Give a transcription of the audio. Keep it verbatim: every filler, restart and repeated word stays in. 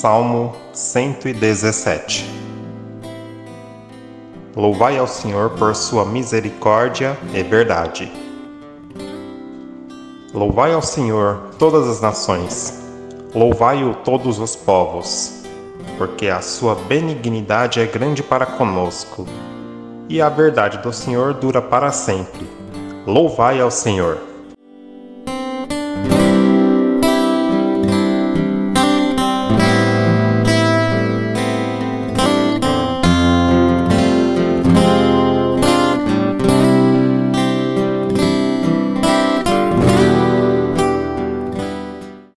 Salmo cento e dezessete. Louvai ao Senhor por sua misericórdia e verdade. Louvai ao Senhor todas as nações, louvai-o todos os povos, porque a sua benignidade é grande para conosco, e a verdade do Senhor dura para sempre. Louvai ao Senhor.